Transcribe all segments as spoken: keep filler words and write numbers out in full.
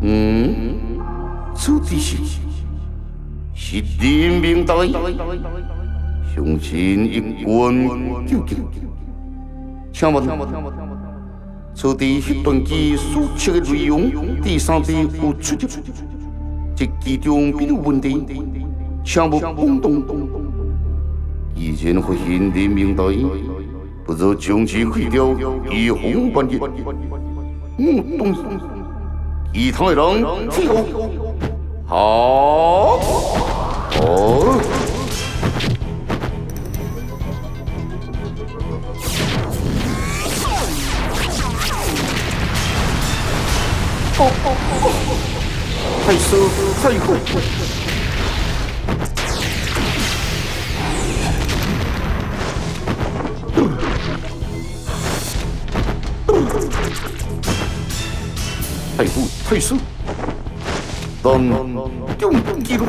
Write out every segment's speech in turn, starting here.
嗯，此地是是人民大相信一关究竟。请问，此地迄段期所写的内容，第三题有出入，这其中必有问题，请勿妄动。既然发现人民大不如将其毁掉，以防万一。我动手。 其他的人配合，好，好。哦哦哦！太奢太贵。太富太奢，但中记录。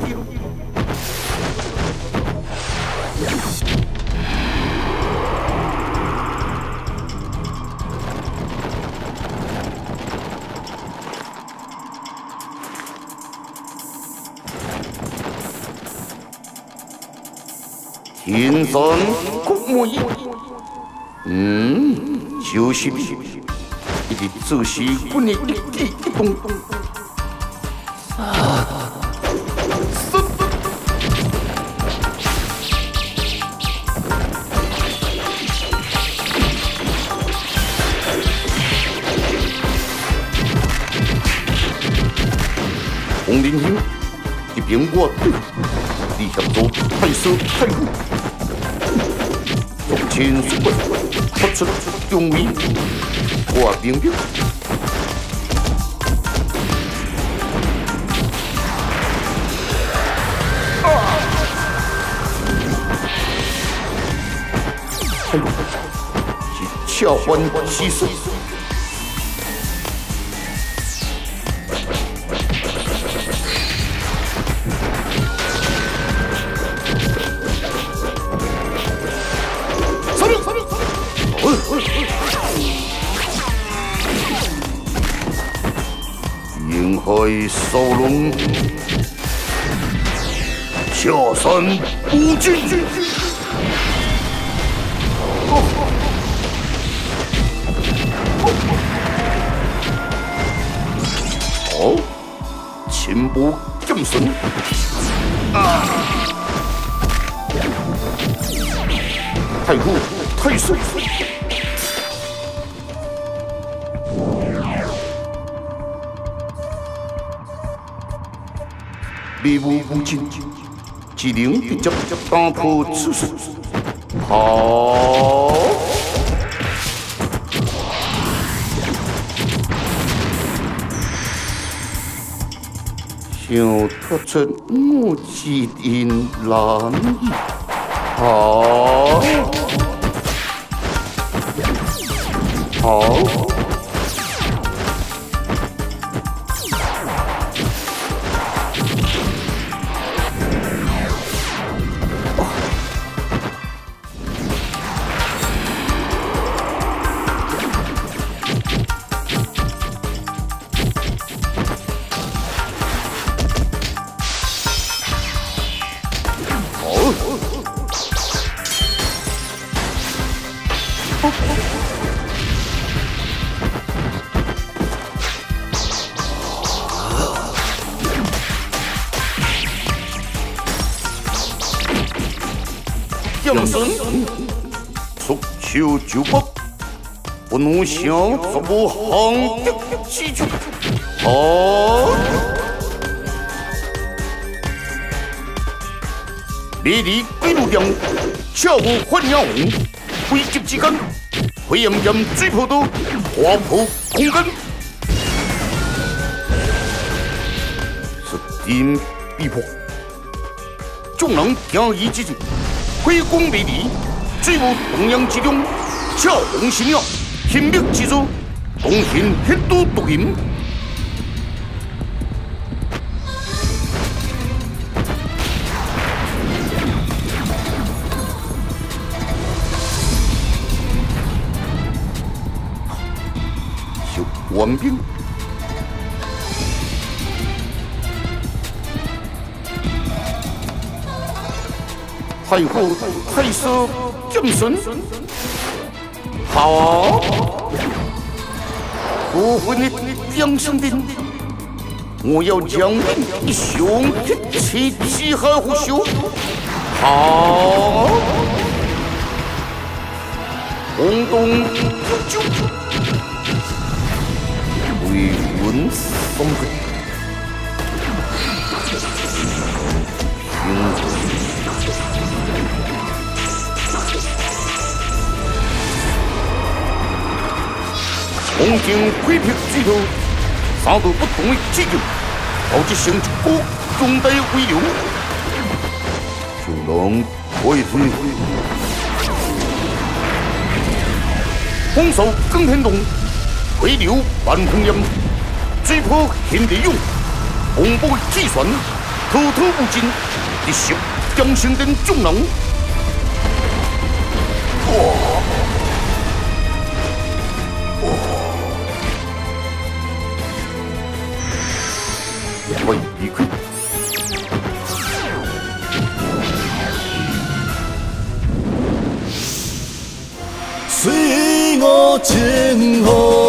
天山国母，嗯，就是你。 一直就是阮的一举一动。啊！洪林兄，这边我对，你协助太师太傅，从前所问，发出忠义。 我明白。啊！哎呦，是恰欢其事。杀命！杀命！杀命！ 沿海收拢，下山不进。好，前部剑神。啊！太傅，太师。 迷雾无尽，只能直接打破此事。好，想脱出我之人难矣。好，好。 将神速求救拔，不能想怎么行的之处。好，烈日归路中，恰无幻鸟红，飞急之间，灰炎炎水泡刀划破空间，是天逼迫，众人惊疑之际。 辉光美丽，水无东洋之中，恰红神鸟，天命之主，东行黑都独行。小官兵， 太后太色将身，好，不会你将身的，我要将你兄弟妻妻和虎修，好，轰动九九，为文松根，平。 红警挥撇巨头，三个不同的技能，导致生出各重大威流，就能退退。红手更天动，回流万红烟，追破天地勇，红波计算，滔滔不尽，一手将生den重能。哇！ 我一个， 随我前后。